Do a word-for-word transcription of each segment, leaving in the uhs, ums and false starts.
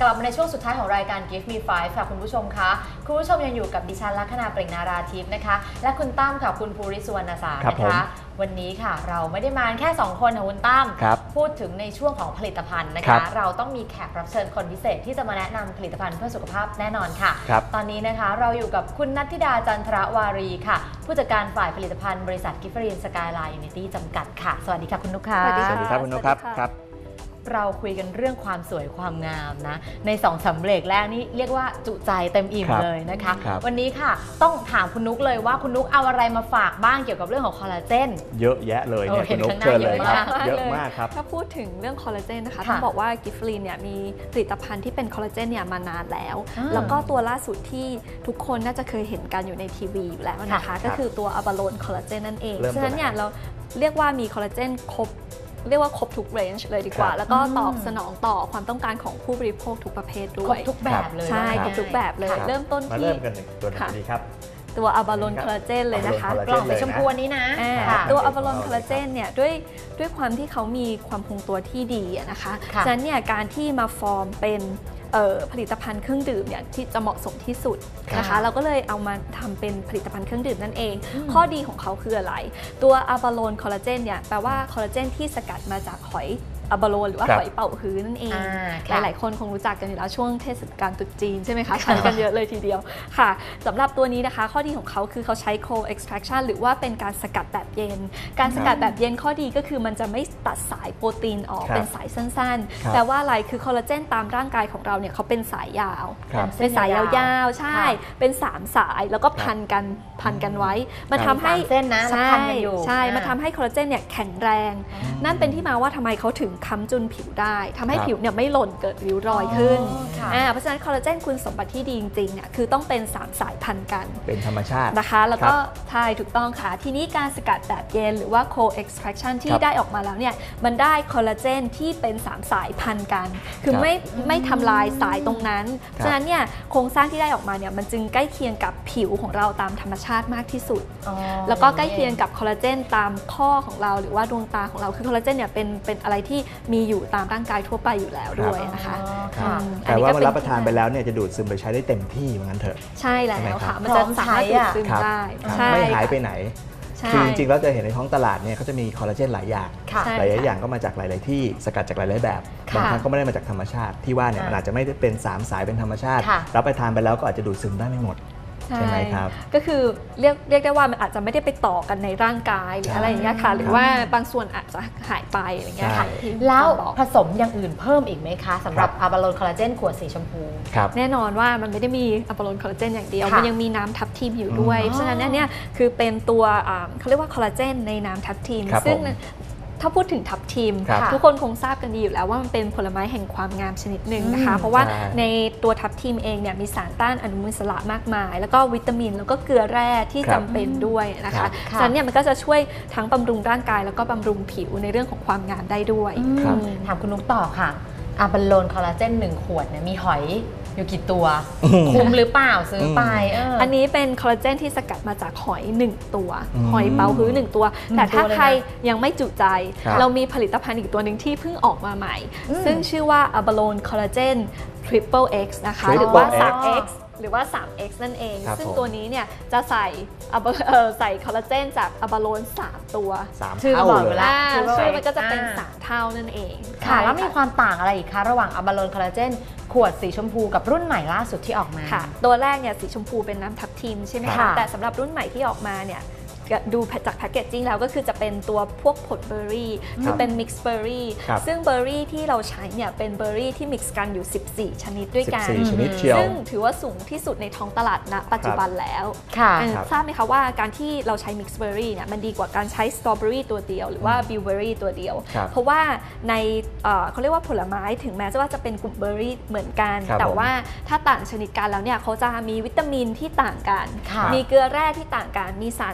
กลับมาในช่วงสุดท้ายของรายการ Give Me Five ค่ะคุณผู้ชมคะคุณผู้ชมยังอยู่กับดิฉันลัคนาเปล่งนาราทิพย์นะคะและคุณตั้มค่ะคุณภูริสุวรรณสารนะคะวันนี้ค่ะเราไม่ได้มาแค่สองคนค่ะคุณตั้มพูดถึงในช่วงของผลิตภัณฑ์นะคะเราต้องมีแขกรับเชิญคนพิเศษที่จะมาแนะนำผลิตภัณฑ์เพื่อสุขภาพแน่นอนค่ะตอนนี้นะคะเราอยู่กับคุณณัฐธิดาจันทรวารีค่ะผู้จัดการฝ่ายผลิตภัณฑ์บริษัทกิฟเฟอรีนสกายไลน์ยูนิตี้จำกัดค่ะสวัสดีค่ะคุณนุ๊กค่ะสวัสดีครับคุณนุ๊กครับครับเราคุยกันเรื่องความสวยความงามนะในสองสามเบรกแรกนี่เรียกว่าจุใจเต็มอิ่มเลยนะคะวันนี้ค่ะต้องถามคุณนุ๊กเลยว่าคุณนุ๊กเอาอะไรมาฝากบ้างเกี่ยวกับเรื่องของคอลลาเจนเยอะแยะเลยเนี่ยคุณนุ๊กเชิญเลยครับเยอะมากครับถ้าพูดถึงเรื่องคอลลาเจนนะคะต้องบอกว่ากิฟเฟอรีนเนี่ยมีผลิตภัณฑ์ที่เป็นคอลลาเจนเนี่ยมานานแล้วแล้วก็ตัวล่าสุดที่ทุกคนน่าจะเคยเห็นกันอยู่ในทีวีอยู่แล้วนะคะก็คือตัวอะบาโลนคอลลาเจนนั่นเองฉะนั้นเนี่ยเราเรียกว่ามีคอลลาเจนครบเรียกว่าครบทุกเรนจ์เลยดีกว่าแล้วก็ตอบสนองต่อความต้องการของผู้บริโภคทุกประเภทด้วยครบทุกแบบเลยใช่ครบทุกแบบเลยเริ่มต้นที่มาเริ่มกันตัวนี้ครับตัวอะบาโลนคอลลาเจนเลยนะคะกล่องสีชมพูนี้นะตัวอะบาโลนคอลลาเจนเนี่ยด้วยด้วยความที่เขามีความคงตัวที่ดีนะคะฉะนั้นเนี่ยการที่มาฟอร์มเป็นผลิตภัณฑ์เครื่องดื่มเนี่ยที่จะเหมาะสมที่สุดนะคะเราก็เลยเอามาทำเป็นผลิตภัณฑ์เครื่องดื่มนั่นเองข้อดีของเขาคืออะไรตัวอะบาโลนคอลลาเจนเนี่ยแปลว่าคอลลาเจนที่สกัดมาจากหอยอะบาโลนหรือว่าหอยเป่าฮื้อนั่นเองหลายๆคนคงรู้จักกันอยู่แล้วช่วงเทศกาลตรุษจีนใช่ไหมคะใช้กันเยอะเลยทีเดียวค่ะสำหรับตัวนี้นะคะข้อดีของเขาคือเขาใช้ cold extraction หรือว่าเป็นการสกัดแบบเย็นการสกัดแบบเย็นข้อดีก็คือมันจะไม่ตัดสายโปรตีนออกเป็นสายสั้นๆแต่ว่าอะไรคือคอลลาเจนตามร่างกายของเราเนี่ยเขาเป็นสายยาวเป็นสายยาวๆใช่เป็นสามสายแล้วก็พันกันพันกันไว้มันทำให้เส้นนะพันกันอยู่ใช่มันทำให้คอลลาเจนเนี่ยแข็งแรงนั่นเป็นที่มาว่าทำไมเขาถึงค้ำจุนผิวได้ทำให้ผิวเนี่ยไม่หล่นเกิดริ้วรอยขึ้นเพราะฉะนั้นคอลลาเจนคุณสมบัติที่ดีจริงๆเนี่ยคือต้องเป็นสามสายพันธุ์กันเป็นธรรมชาตินะคะแล้วก็ใช่ถูกต้องค่ะทีนี้การสกัดแบบเย็นหรือว่า cold extraction ที่ได้ออกมาแล้วเนี่ยมันได้คอลลาเจนที่เป็นสามสายพันธุ์กันคือไม่ไม่ทำลายสายตรงนั้นฉะนั้นเนี่ยโครงสร้างที่ได้ออกมาเนี่ยมันจึงใกล้เคียงกับผิวของเราตามธรรมชาติมากที่สุดแล้วก็ใกล้เคียงกับคอลลาเจนตามข้อของเราหรือว่าดวงตาของเราคือคอลลาเจนเนี่ยเป็นเป็นอะไรที่มีอยู่ตามร่างกายทั่วไปอยู่แล้วด้วยนะคะแต่ว่าเมื่อรับประทานไปแล้วเนี่ยจะดูดซึมไปใช้ได้เต็มที่เหมือนกันเถอะใช่แล้วค่ะมันจะสามารถดูดซึมได้ไม่หายไปไหนคือจริงๆแล้วจะเห็นในท้องตลาดเนี่ยเขาจะมีคอลลาเจนหลายอย่างหลายอย่างก็มาจากหลายๆที่สกัดจากหลายๆแบบบางครั้งก็ไม่ได้มาจากธรรมชาติที่ว่าเนี่ยมันอาจจะไม่ได้เป็นสามสายเป็นธรรมชาติรับประทานไปแล้วก็อาจจะดูดซึมได้ไม่หมดใช่ไหมครับก็คือเรียกเรียกได้ว่ามันอาจจะไม่ได้ไปต่อกันในร่างกายหรืออะไรอย่างเงี้ยค่ะหรือว่าบางส่วนอาจจะหายไปอะไรเงี้ยค่ะแล้วผสมอย่างอื่นเพิ่มอีกไหมคะสำหรับอะบาโลนคอลลาเจนขวดสีชมพูแน่นอนว่ามันไม่ได้มีอะบาโลนคอลลาเจนอย่างเดียวมันยังมีน้ำทับทิมอยู่ด้วยเพราะฉะนั้นเนี่ยคือเป็นตัวเขาเรียกว่าคอลลาเจนในน้ำทับทิมซึ่งถ้าพูดถึงทับทิมทุกคนคงทราบกันดีอยู่แล้วว่ามันเป็นผลไม้แห่งความงามชนิดหนึ่งนะคะเพราะว่าในตัวทับทิมเองเนี่ยมีสารต้านอนุมูลอิสระมากมายแล้วก็วิตามินแล้วก็เกลือแร่ที่จำเป็นด้วยนะคะฉะนั้นเนี่ยมันก็จะช่วยทั้งบำรุงร่างกายแล้วก็บำรุงผิวในเรื่องของความงามได้ด้วยถามคุณนุ๊กต่อค่ะอะบาโลนคอลลาเจนหนึ่งขวดเนี่ยมีหอยอยู่กี่ตัวคุ้มหรือเปล่าซื้อไป อ, อันนี้เป็นคอลลาเจนที่สกัดมาจากหอยหนึ่งตัวหอยเป๋าฮื้อหนึ่งตัวแต่ถ้าใครยังไม่จุใจเรามีผลิตภัณฑ์อีกตัวหนึ่งที่เพิ่งออกมาใหม่ซึ่งชื่อว่าอะบาโลนคอลลาเจน Triple X นะคะหรือว่า สาม เอ็กซ์ หรือว่า สาม เอ็กซ์ นั่นเองซึ่งตัวนี้เนี่ยจะใส่ใส่คอลลาเจนจากอะบาโลนสามตัวชื่อบอกอยู่แล้วชื่อมันก็จะเป็นสามเท่านั่นเองค่ะแล้วมีความต่างอะไรอีกคะระหว่างอะบาโลนคอลลาเจนขวดสีชมพูกับรุ่นใหม่ล่าสุดที่ออกมาค่ะตัวแรกเนี่ยสีชมพูเป็นน้ำทับทิมใช่ไหมคะแต่สำหรับรุ่นใหม่ที่ออกมาเนี่ยดูจากแพคเกจจิ้งแล้วก็คือจะเป็นตัวพวกผลเบอร์รี่คือเป็นมิกซ์เบอร์รี่ซึ่งเบอร์รี่ที่เราใช้เนี่ยเป็นเบอร์รี่ที่มิกซ์กันอยู่สิบสี่ชนิดด้วยกันซึ่งถือว่าสูงที่สุดในท้องตลาดณปัจจุบันแล้วทราบไหมคะว่าการที่เราใช้มิกซ์เบอร์รี่เนี่ยมันดีกว่าการใช้สตรอเบอรี่ตัวเดียวหรือว่าบิวเบอรี่ตัวเดียวเพราะว่าในเขาเรียกว่าผลไม้ถึงแม้ว่าจะเป็นกลุ่มเบอร์รี่เหมือนกันแต่ว่าถ้าต่างชนิดกันแล้วเนี่ยเขาจะมีวิตามินที่ต่างกันมีเกลือแร่ที่ต่างกันมีสารต้านอนุ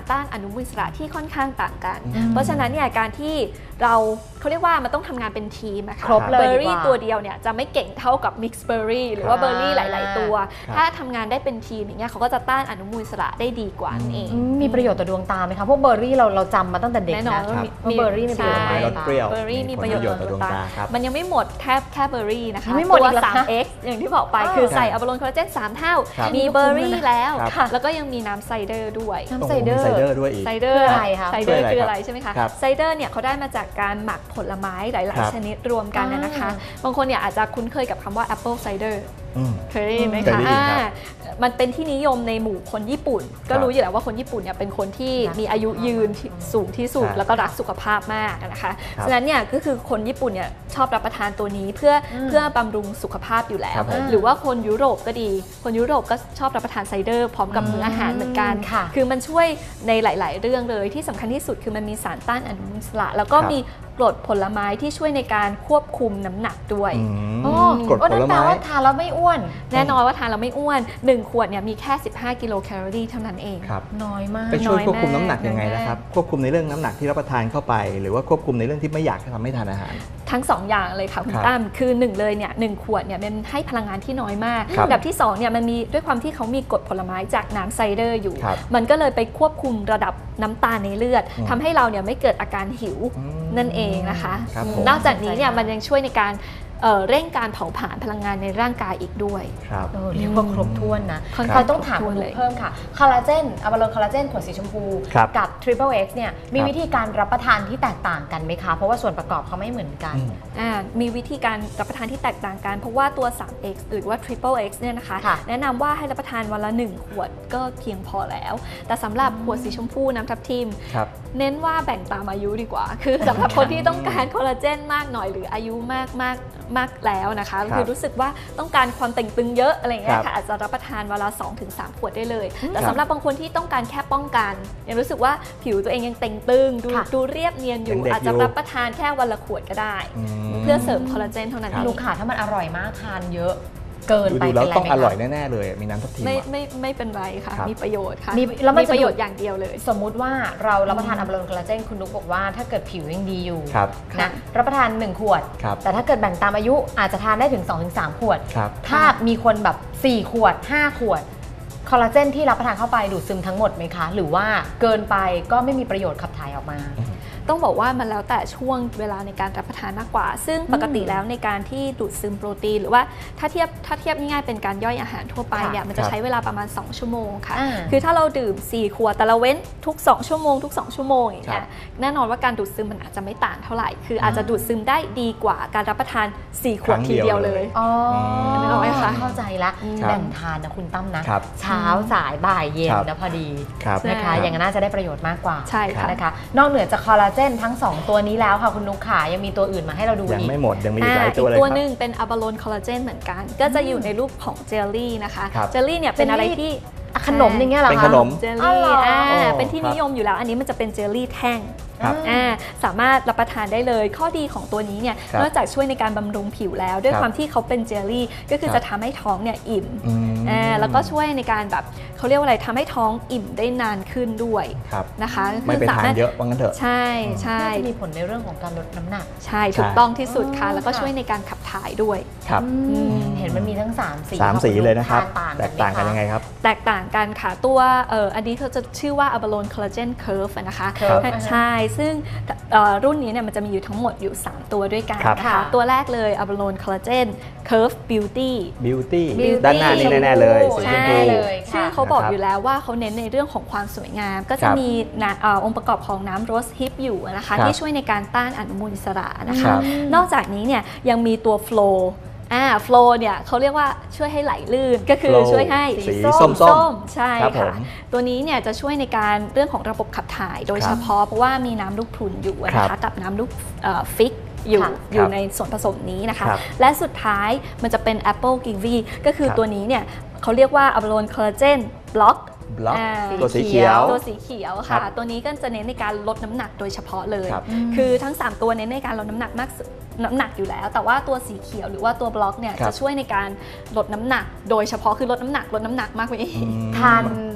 นุมูลอิสระที่ค่อนข้างต่างกันเพราะฉะนั้นเนี่ยการที่เราเขาเรียกว่ามันต้องทำงานเป็นทีมอะค่ะครบเลยเบอร์รี่ตัวเดียวเนี่ยจะไม่เก่งเท่ากับมิกซ์เบอร์รี่หรือว่าเบอร์รี่หลายๆตัวถ้าทำงานได้เป็นทีมอย่างเงี้ยเขาก็จะต้านอนุมูลอิสระได้ดีกว่านั่นเองมีประโยชน์ต่อดวงตาไหมคะพวกเบอร์รี่เราเราจำมาตั้งแต่เด็กนะมีเบอร์รี่มีประโยชน์ต่อดวงตาเบอร์รี่มีประโยชน์ต่อดวงตามันยังไม่หมดแค่แค่เบอร์รี่นะคะไม่หมดตัวอีกสามเอ็กซ์ อย่างที่บอกไปคือใส่อะบาโลนคอลลาเจนสามเท่ามีเบอร์รี่แล้วแล้วก็ยังมีน้ำไซเดอร์ด้วยน้ำไซเดอร์ด้วยอีกไซเดอร์อะไรคะไซเดอร์คืออะไรใช่ไหมคะไซเดอร์เนี่ยเขาได้มาจากการหมักผลไม้หลายๆชนิดรวมกันนะคะบางคนเนี่ยอาจจะคุ้นเคยกับคำว่า Apple Cider เคยได้ยินไหมคะมันเป็นที่นิยมในหมู่คนญี่ปุ่นก็รู้อยู่แล้วว่าคนญี่ปุ่นเนี่ยเป็นคนที่มีอายุยืนสูงที่สุดแล้วก็รักสุขภาพมากนะคะฉะนั้นเนี่ยก็คือคนญี่ปุ่นเนี่ยชอบรับประทานตัวนี้เพื่อเพื่อบำรุงสุขภาพอยู่แล้วหรือว่าคนยุโรปก็ดีคนยุโรปก็ชอบรับประทานไซเดอร์พร้อมกับมื้ออาหารเหมือนกันคือมันช่วยในหลายๆเรื่องเลยที่สำคัญที่สุดคือมันมีสารต้านอนุมูลอิสระแล้วก็มีกรดผลไม้ที่ช่วยในการควบคุมน้ำหนักด้วยกรดผลไม้ว่าทานแล้วไม่อ้วนแน่นอนว่าทานแล้วไม่อ้วนหนึ่งขวดเนี่ยมีแค่สิบห้ากิโลแคลอรี่เท่านั้นเองน้อยมากไปช่วยควบคุมน้ำหนักยังไงนะครับควบคุมในเรื่องน้ำหนักที่รับประทานเข้าไปหรือว่าควบคุมในเรื่องที่ไม่อยากทำให้ทานอาหารทั้งสองอย่างเลยค่ะคุณตั้มคือหนึ่งเลยเนี่ยหนึ่งขวดเนี่ยมันให้พลังงานที่น้อยมากอันดับที่สองเนี่ยมันมีด้วยความที่เขามีกรดผลไม้จากน้ำไซเดอร์อยู่มันก็เลยไปควบคุมระดับน้ำตาลในเลือดทำให้เราเนี่ยไม่เกิดอาการหิวนั่นเองนะคะนอกจากนี้เนี่ยมันยังช่วยในการเร่งการเผาผลาญพลังงานในร่างกายอีกด้วยเรียกว่าครบถ้วนนะเขาต้องถามคุณเพิ่มค่ะคอลลาเจนอะบาโลนคอลลาเจนขวดสีชมพูกับ Triple X เนี่ยมีวิธีการรับประทานที่แตกต่างกันไหมคะเพราะว่าส่วนประกอบเขาไม่เหมือนกันมีวิธีการรับประทานที่แตกต่างกันเพราะว่าตัว ทรี เอ็กซ์ หรือว่า Triple X เนี่ยนะคะแนะนำว่าให้รับประทานวันละหนึ่งขวดก็เพียงพอแล้วแต่สำหรับขวดสีชมพูน้ำทับทิมเน้นว่าแบ่งตามอายุดีกว่าคือสำหรับคนที่ต้องการคอลลาเจนมากหน่อยหรืออายุมากมากมากแล้วนะคะคือรู้สึกว่าต้องการความเต่งตึงเยอะอะไรเงี้ยค่ะอาจจะรับประทานวันละ สองถึงสาม ขวดได้เลยแต่สำหรับบางคนที่ต้องการแค่ป้องกันยังรู้สึกว่าผิวตัวเองยังเต่งตึงดูดูเรียบเนียนอยู่อาจจะรับประทานแค่วันละขวดก็ได้เพื่อเสริมคอลลาเจนเท่านั้นลูกค้าถ้ามันอร่อยมากทานเยอะเกินไปดูแล้วต้องอร่อยแน่ๆเลยมีน้ำทับทิมไม่ไม่ไม่เป็นไรค่ะมีประโยชน์ค่ะมีประโยชน์อย่างเดียวเลยสมมุติว่าเรารับประทานอะบาโลนคอลลาเจนคุณนุ๊กบอกว่าถ้าเกิดผิวยังดีอยู่นะรับประทานหนึ่งขวดแต่ถ้าเกิดแบ่งตามอายุอาจจะทานได้ถึง สองถึงสาม ขวดถ้ามีคนแบบสี่ขวดห้าขวดคอลลาเจนที่รับประทานเข้าไปดูดซึมทั้งหมดไหมคะหรือว่าเกินไปก็ไม่มีประโยชน์ขับถ่ายออกมาต้องบอกว่ามันแล้วแต่ช่วงเวลาในการรับประทานมากกว่าซึ่งปกติแล้วในการที่ดูดซึมโปรตีนหรือว่าถ้าเทียบถ้าเทียบง่ายๆเป็นการย่อยอาหารทั่วไปเนี่ยมันจะใช้เวลาประมาณสองชั่วโมงค่ะคือถ้าเราดื่มสี่ขวดแต่เราเว้นทุกสองชั่วโมงทุกสองชั่วโมงอย่างเงี้ยแน่นอนว่าการดูดซึมมันอาจจะไม่ต่างเท่าไหร่คืออาจจะดูดซึมได้ดีกว่าการรับประทานสี่ขวดทีเดียวเลยอ๋อเข้าใจละแบ่งทานนะคุณตั้มนะเช้าสายบ่ายเย็นนะพอดีนะคะอย่างนั้นน่าจะได้ประโยชน์มากกว่าใช่ค่ะนะคะนอกเหนือจากคอลลาเจนทั้งสองตัวนี้แล้วค่ะคุณนุ๊กขายังมีตัวอื่นมาให้เราดูอีกยังไม่หมดยังมีอีกหลายตัวเลยครับตัวนึงเป็นอะบาโลนคอลลาเจนเหมือนกันก็จะอยู่ในรูปของเจลลี่นะคะเจลลี่เนี่ยเป็นอะไรที่ขนมอย่างเงี้ยเหรอคะเป็นขนมเจลลี่เป็นที่นิยมอยู่แล้วอันนี้มันจะเป็นเจลลี่แท่งสามารถรับประทานได้เลยข้อดีของตัวนี้เนี่ยนอกจากช่วยในการบำรุงผิวแล้วด้วยความที่เขาเป็นเจลลี่ก็คือจะทำให้ท้องเนี่ยอิ่มแล้วก็ช่วยในการแบบเขาเรียกว่าอะไรทำให้ท้องอิ่มได้นานขึ้นด้วยนะคะไม่ไปทานเยอะว่างั้นเถอะใช่ใช่มีผลในเรื่องของการลดน้ำหนักใช่ถูกต้องที่สุดค่ะแล้วก็ช่วยในการขับถ่ายด้วยครับเห็นมันมีทั้งสามสีสามสีเลยนะครับแตกต่างกันยังไงครับแตกต่างกันค่ะตัวเอ่ออันนี้เขาจะชื่อว่าอะบาโลนคอลลาเจนเคิร์ฟนะคะใช่ซึ่งรุ่นนี้เนี่ยมันจะมีอยู่ทั้งหมดอยู่สามตัวด้วยกันนะคะตัวแรกเลยอะบาโลนคอลลาเจนเคิร์ฟบิวตี้บิวตี้ด้านหน้านี่แน่ๆเลยใช่ชื่อเขาบอกอยู่แล้วว่าเขาเน้นในเรื่องของความสวยงามก็จะมีองค์ประกอบของน้ำโรสฮิปอยู่นะคะที่ช่วยในการต้านอนุมูลอิสระนะคะนอกจากนี้เนี่ยยังมีตัวโฟลอ่าโฟลเนี่ยเขาเรียกว่าช่วยให้ไหลลื่นก็คือช่วยให้สีส้มๆใช่ค่ะตัวนี้เนี่ยจะช่วยในการเรื่องของระบบขับถ่ายโดยเฉพาะเพราะว่ามีน้ำลูกพรุนอยู่นะคะกับน้ำลูกฟิกอยู่อยู่ในส่วนผสมนี้นะคะและสุดท้ายมันจะเป็น Apple Kiwi ก็คือตัวนี้เนี่ยเขาเรียกว่าอะบาโลนคอลลาเจนบล็อกตัวสีเขียวตัวสีเขียวค่ะตัวนี้ก็จะเน้นในการลดน้ำหนักโดยเฉพาะเลยคือทั้งสามตัวเน้นในการลดน้ำหนักมากน้ำหนักอยู่แล้วแต่ว่าตัวสีเขียวหรือว่าตัวบล็อกเนี่ยจะช่วยในการลดน้ำหนักโดยเฉพาะคือลดน้ำหนักลดน้ำหนักมากกว่าอีกทานท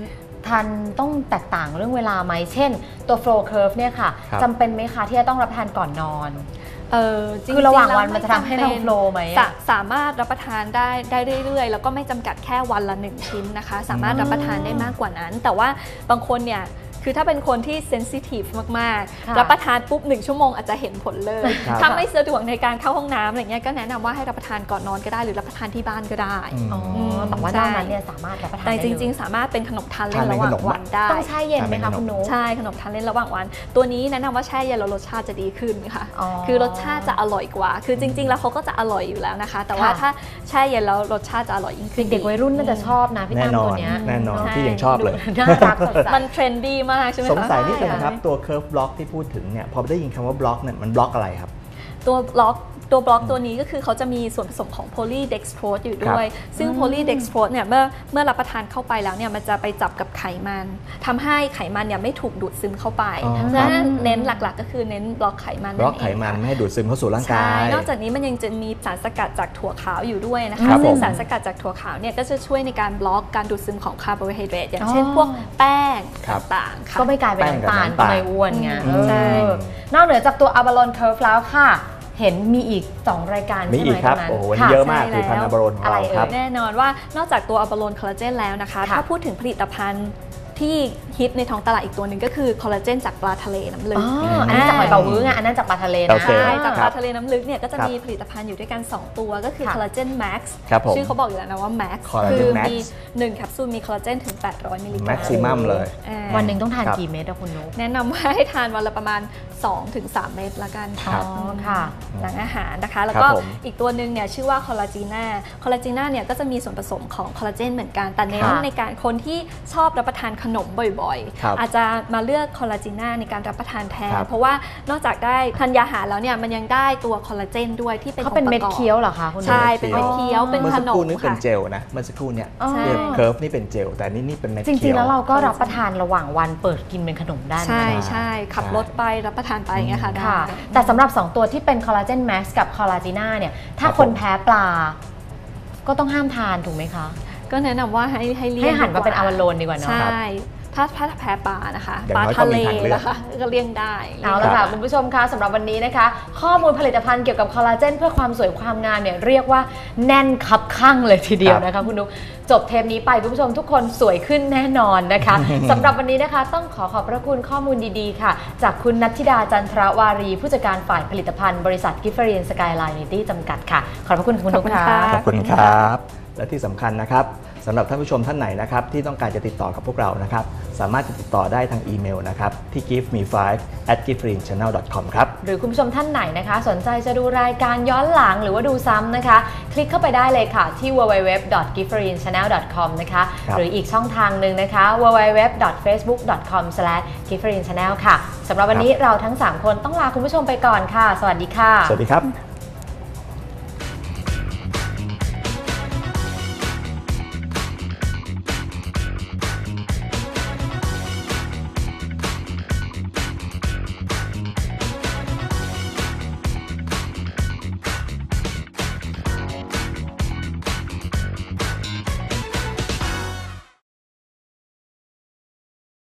ภัณฑ์ต้องแตกต่างเรื่องเวลาไหมเช่นตัว flow curve เนี่ยค่ะจำเป็นไหมคะที่จะต้องรับประทานก่อนนอนเออคือระหว่างวันมันจะทำให้เราโฟลว์ไหมสามารถรับประทานได้ได้เรื่อยๆแล้วก็ไม่จำกัดแค่วันละหนึ่งชิ้นนะคะสามารถรับประทานได้มากกว่านั้นแต่ว่าบางคนเนี่ยคือถ้าเป็นคนที่เซนซิทีฟมากๆรับประทานปุ๊บหนึ่งชั่วโมงอาจจะเห็นผลเลยถ้าไม่สะดวกในการเข้าห้องน้ำอะไรเงี้ยก็แนะนำว่าให้รับประทานก่อนนอนก็ได้หรือรับประทานที่บ้านก็ได้แต่ว่านอกนั้นเนี่ยสามารถรับประทานแต่จริงๆสามารถเป็นขนมทานเล่นระหว่างวันได้ต้องแช่เย็นไหมคะคุณนุ๊กใช่ขนมทานเล่นระหว่างวันตัวนี้แนะนำว่าแช่เย็นแล้วรสชาติจะดีขึ้นค่ะคือรสชาติจะอร่อยกว่าคือจริงๆแล้วเขาก็จะอร่อยอยู่แล้วนะคะแต่ว่าถ้าแช่เย็นแล้วรสชาติจะอร่อยยิ่งขึ้นเด็กวัยรุ่นน่าจะชอบนะพี่ตั้มตัวนี้แน่นอนพี่ยังชอบเลยน่ารักสดใสมันเทรนดี้มากใช่ไหมคะสงสัยนิดนึงครับตัว curve block ที่พูดถึงเนี่ยพอได้ยินคำว่าบล็อกเนี่ยมันบล็อกอะไรครับตัวบล็อกตัวบล็อกตัวนี้ก็คือเขาจะมีส่วนผสมของโพลีเด็กซ์โพรสอยู่ด้วยซึ่งโพลีเด็กซ์โพรสเนี่ยเมื่อเมื่อรับประทานเข้าไปแล้วเนี่ยมันจะไปจับกับไขมันทำให้ไขมันเนี่ยไม่ถูกดูดซึมเข้าไปดังนั้นเน้นหลักๆก็คือเน้นบล็อกไขมันบล็อกไขมันไม่ให้ดูดซึมเข้าสู่ร่างกายนอกจากนี้มันยังจะมีสารสกัดจากถั่วขาวอยู่ด้วยนะคะซึ่งสารสกัดจากถั่วขาวเนี่ยก็จะช่วยในการบล็อกการดูดซึมของคาร์โบไฮเดรตอย่างเช่นพวกแป้งต่างๆก็ไม่กลายเป็นน้ำตาลไม่อ้วนไงนอกเหนือจากตัวอะบาโลนเคิร์ฟแล้วค่ะเห็นมีอีกสองรายการมีอีกครับโอ้โหวันนี้เยอะมากผลิตภัณฑ์อะบาโลนของเราครับแน่นอนว่านอกจากตัวอะบาโลนคอลลาเจนแล้วนะคะถ้าพูดถึงผลิตภัณฑ์ที่ฮิตในท้องตลาดอีกตัวหนึ่งก็คือคอลลาเจนจากปลาทะเลน้ำลึกอันนี้จากหอยเป๋าฮื้อไงอันนั้นจากปลาทะเลนะใช่จากปลาทะเลน้ำลึกเนี่ยก็จะมีผลิตภัณฑ์อยู่ด้วยกันสองตัวก็คือคอลลาเจนแม็กซ์ชื่อเขาบอกอยู่แล้วนะว่าแม็กซ์คือมีหนึ่งแคปซูลมีคอลลาเจนถึงแปดร้อยมิลลิกรัมแม็กซิมัมเลยวันหนึ่งต้องทานกี่เม็ดอะคุณนุ๊กแนะนำว่าให้ทานวันละประมาณ สองถึงสาม เม็ดละกันค่ะหลังอาหารนะคะแล้วก็อีกตัวหนึ่งเนี่ยชื่อว่าคอลลาจีน่าคอลลาจีน่าเนี่ยก็จะมีส่วนผสมของคอลลาเจนเหมือนกันแต่เน้นในการคนที่ชอบรับประทานขนมบ่อยอาจจะมาเลือกคอลลาเจน่าในการรับประทานแทนเพราะว่านอกจากได้ทานยาอาหารแล้วเนี่ยมันยังได้ตัวคอลลาเจนด้วยที่เป็นเขาเป็นเม็ดเคี้ยวเหรอคะคุณใช่เป็นเม็ดเคี้ยวเป็นขนมเมื่อสักครู่นี้เป็นเจลนะเมื่อสักครู่เนี่ยเคิร์ฟนี่เป็นเจลแต่นี่นี่เป็นเม็ดเคี้ยวจริงๆแล้วเราก็รับประทานระหว่างวันเปิดกินเป็นขนมได้ใช่ใช่ขับรถไปรับประทานไปอย่างเงี้ยค่ะแต่สำหรับสองตัวที่เป็นคอลลาเจนแม็กซ์กับคอลลาจีน่าเนี่ยถ้าคนแพ้ปลาก็ต้องห้ามทานถูกไหมคะก็แนะนำว่าให้ให้เลี่ยงให้หันมาเป็นอะวาโลนดีกว่าเนาะใช่ถ้าถ้าแพ้ปลานะคะปลาทะเลนะคะก็เลี่ยงได้เอาละค่ะคุณผู้ชมคะสำหรับวันนี้นะคะข้อมูลผลิตภัณฑ์เกี่ยวกับคอลลาเจนเพื่อความสวยความงามเนี่ยเรียกว่าแน่นคับข้างเลยทีเดียวนะคะคุณนุ๊กจบเทปนี้ไปคุณผู้ชมทุกคนสวยขึ้นแน่นอนนะคะสำหรับวันนี้นะคะต้องขอขอบพระคุณข้อมูลดีๆค่ะจากคุณนัทธิดาจันทรวารีผู้จัดการฝ่ายผลิตภัณฑ์บริษัทกิฟเฟอรีนสกายไลน์นิตี้จำกัดค่ะขอบพระคุณคุณนุ๊กค่ะขอบคุณครับและที่สำคัญนะครับสำหรับท่านผู้ชมท่านไหนนะครับที่ต้องการจะติดต่อกับพวกเรานะครับสามารถติดต่อได้ทางอีเมลนะครับที่ give me five at giftfreenchannel dot com ครับหรือคุณผู้ชมท่านไหนนะคะสนใจจะดูรายการย้อนหลังหรือว่าดูซ้ำนะคะคลิกเข้าไปได้เลยค่ะที่ ดับเบิลยู ดับเบิลยู ดับเบิลยู ดอท กิฟต์ฟรีนแชนแนล ดอท คอม นะคะหรืออีกช่องทางหนึ่งนะคะ ดับเบิลยู ดับเบิลยู ดับเบิลยู ดอท เฟซบุ๊ก ดอท คอม สแลช กิฟต์ฟรีนแชนแนล ค่ะสำหรับวันนี้เราทั้งสามคนต้องลาคุณผู้ชมไปก่อนค่ะสวัสดีค่ะสวัสดีครับ